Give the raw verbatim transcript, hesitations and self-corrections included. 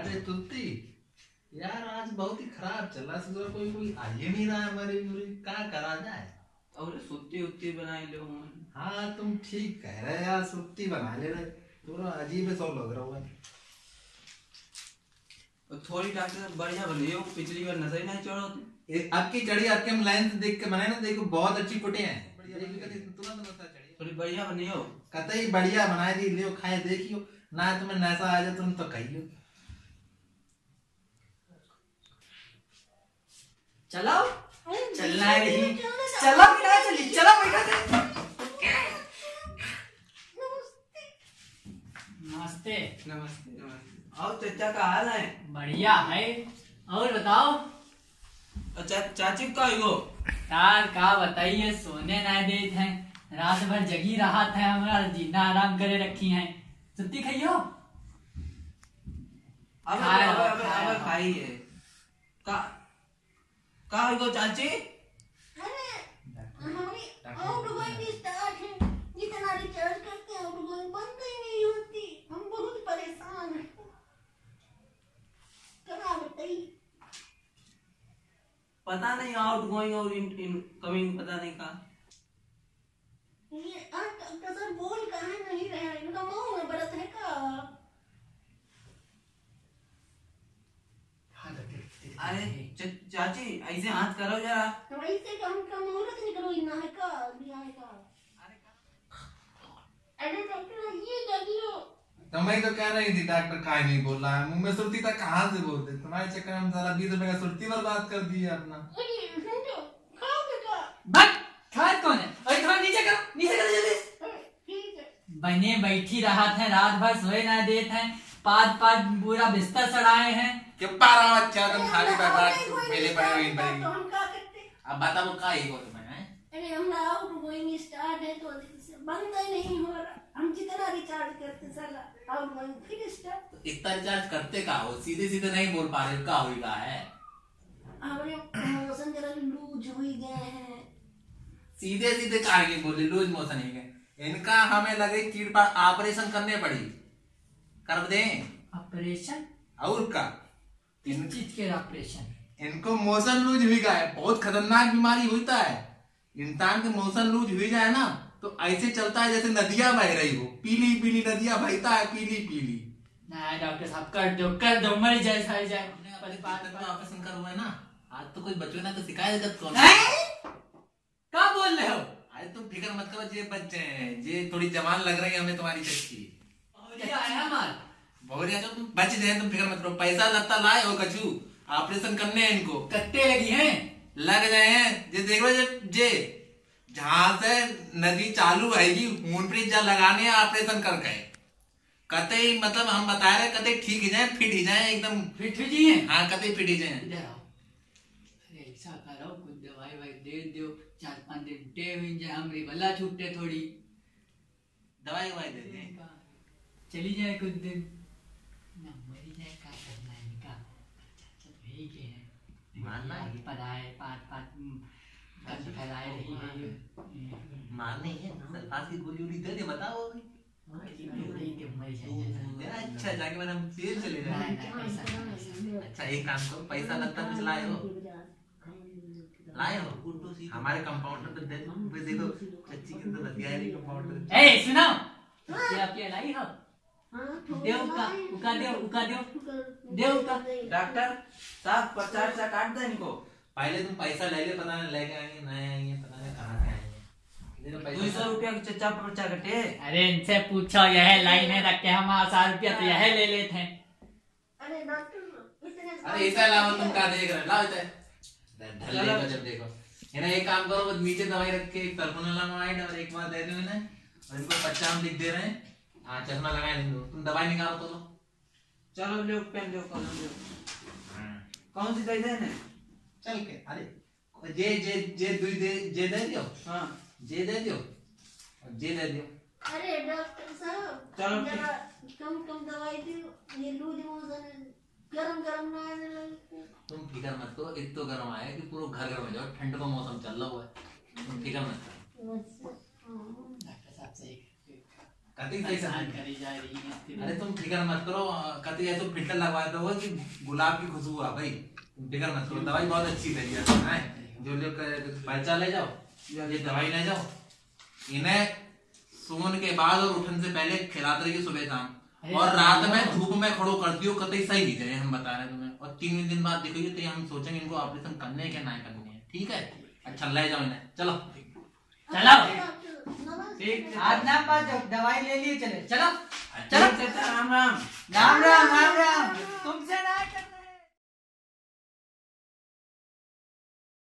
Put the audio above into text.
अरे तुलती यार आज बहुत ही खराब चल रहा है, कोई कोई आ ही नहीं रहा है हमारे मुझे क्या करा जाए। और सुत्ती उत्ती बनाई लो। हाँ तुम ठीक कह रहे यार, सुत्ती बना ले रहे, थोड़ा अजीब सौ लग रहा है। थोड़ी डॉक्टर बढ़िया बनी हो, पिछली बार नजर नहीं चढ़ो। अब की चढ़ी आपके हम लाइन से देख के बनाए ना, देखो बहुत अच्छी कुटे हैं, थोड़ी बढ़िया बनी हो। कतई बढ़िया बनाए दी, लियो खाए देखियो ना, तुम्हें नैसा आ जाए तुम तो कहियो। चलो चलना है नहीं, चलो बिना चली, चलो बैठा दे। नमस्ते। नमस्ते नमस्ते। और चाचा का हाल है? बढ़िया है। और बताओ अच्छा चाची का हो यार, का बताइए, सोने ना देते हैं, रात भर जगी रहा था, हमारा जीना आराम करे रखी हैं। सुत्ती खाइयो। अब अब अब अब खाई है का का हो चाची? अरे हमारी आउटगोइंग स्टार्ट है, जितना रिचार्ज करते हैं आउटगोइंग बंद ही नहीं होती, हम बहुत परेशान हैं। क्या बताइए? पता नहीं आउटगोइंग और इनकमिंग पता नहीं का। ये आज का सर बोल कहाँ नहीं रहा है, इनका मुंह में बरत है का? अरे चाची ऐसे हाथ करो जरा। तो ऐसे का हम का मुहूर्त निकलो इना है का दिया है का? अरे डॉक्टर ये करियो। तो मैं तो कह रही थी डॉक्टर काय नहीं बोल रहा है, मुंह में सुर्ती तक कहाँ से बोल दे, तुम्हारे चक्कर में साला बीस रुपए का सुर्ती बर्बाद कर दी है अपना। अरे समझो खाओगे का? बट खात कौन है? अरे थोड़ा नीचे करो, नीचे करो जल्दी। ठीक है। बने बैठी रहा था, रात भर सोए ना देते हैं, पाद पाद पूरा बिस्तर सड़ाए हैं। कि पारा अच्छा तुम खाली बैठ मेले पड़े हुए इन पर। तो हम क्या करते? अब बता वो का ही हो तुम्हें हैं? अरे हमारा आउटगोइंग स्टार्ट है तो बंद ही नहीं हो रहा, हम जितना रिचार्ज करते साला आउटगोइंग फिर स्टार्ट। इतना रिचार्ज करते का हो, सीधे सीधे नहीं बोल पा रहे, का होगा है? हमारे मौसम जरा लूज हो गए हैं। सीधे सीधे का नहीं बोले, लूज मोशन ही है इनका, हमें लगे कीड़ पर ऑपरेशन करने पड़ी, कर दे ऑपरेशन? और का किस चीज के ऑपरेशन? इनको मोशन लूज हुई का है, बहुत खतरनाक बीमारी होता है। इंसान के मोशन लूज हुई जाए ना तो ऐसे चलता है जैसे नदियां बह रही हो, पीली पीली नदियां बहता है, पीली पीली। ना डॉक्टर साहब कर दो, कर दो, मर जाए सारी जाए। अपने बात में ऑपरेशन कर हुआ है ना, आज तो कोई बच्चों ना तो शिकायत जब कौन क्या बोल रहे हो? आज तुम फिक्र मत करो, ये बच्चे हैं, ये थोड़ी जवान लग रही है हमें तुम्हारी चच्ची। क्या आया माल? बहुत अच्छा तुम बच गए, तुम फिक्र मत करो, पैसा लगता लाए हो कछु, ऑपरेशन करने हैं इनको। कट्टे लगी हैं, लग जाए हैं, जे देखो जे जे जहां से नदी चालू आएगी मूनप्रीत जा लगाने ऑपरेशन कर गए, कते मतलब हम बता रहे कते ठीक ही जाए, फिट ही जाए, एकदम फिट ही हैं। हाँ कते फिट ही जाए। इधर आओ। अरे ऐसा करो, कुछ दवाई वाई दे दो, चार पांच दिन टेव इन जाए, हमरी बल्ला छूटे थोड़ी दवाई ववाई दे दे, चली जाए कुछ दिन ना, मरी जाए, क्या करना है इनका। अच्छा तो यही के हैं, मानना है पढ़ाए पाँच पाँच गंद फैलाए रही है, मारने है सल्फास की गोली वोली दे दे, बताओ अच्छा जाके मैंने हम तेल चले जाए। अच्छा एक काम करो, पैसा लगता कुछ लाए हो, लाए हो हमारे कंपाउंडर पे दे दो, देखो चच्ची की तो बतिया है कंपाउंडर। ए सुनो, क्या क्या लाई हो? देव का उका देव उका देव देव का। डॉक्टर साहब पचास सा काट दे इनको। पहले तुम पैसा ले ले, पता नहीं लेके आएंगे नहीं आएंगे, पता नहीं कहाँ से आएंगे। दो सौ रुपया का चच्चा पर्चा कटे। अरे इनसे पूछो, यह लाइन है रखे, हम हजार रुपया तो यह ले लेते हैं। अरे डॉक्टर इतने अरे इसके अलावा तुम क्या देख रहे हो, लाओ इधर ढल लेगा जब देखो। है ना एक काम करो, वो नीचे दवाई रख के एक तर्फोनालामाइड और एक बार दे दो इन्हें, और इनको पच्चा हम लिख दे रहे हैं। हाँ चश्मा लगाए लेंगे, तुम दवाई निकालो तो लो। चलो लो पेन लो कलम लो। कौन सी दवाई देने? चल के अरे जे जे जे दुई दे जे दे दियो। हाँ जे दे दियो और जे दे दियो। अरे डॉक्टर साहब चलो जरा कम कम दवाई दियो, ये लूज मोशन है, गरम गरम ना आने लगे। तुम फिक्र मत करो, एक तो गर्म आया कि पूरा घर गर्म हो जाओ, ठंड का मौसम चल रहा हुआ है, तुम फिक्र मत करो। डॉक्टर साहब से कति सही परेशान से करी जा रही है। अरे तुम फिक्र मत करो, कति ऐसे फिल्टर लगवा दो कि गुलाब की खुशबू आ भाई, तुम फिक्र मत करो, दवाई बहुत अच्छी है यार। जो लोग पर्चा ले जाओ, ये दवाई ले जाओ, इन्हें सोने के बाद और उठने से पहले खिलाते रहिए सुबह शाम, और रात में धूप में खड़ो करती हो, कतई सही नहीं जाए हम बता रहे हैं तुम्हें। और तीन दिन बाद देखोगे तो हम सोचेंगे इनको ऑपरेशन करने है क्या ना करने है, ठीक है? अच्छा ले जाओ इन्हें, चलो चलो नमस्ते। आज ना बात दवाई ले लिए चले, चलो चलो राम राम राम राम राम राम। तुमसे ना